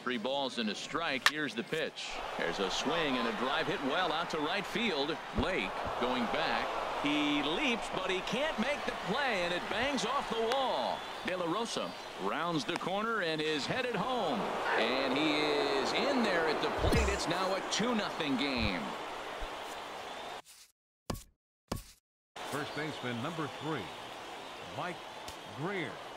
3 balls and a strike. Here's the pitch. There's a swing and a drive hit well out to right field. Blake going back. He leaps, but he can't make the play, and it bangs off the wall. De La Rosa rounds the corner and is headed home. And he is in there at the plate. It's now a 2-0 game. First baseman number 3, Mike Greer.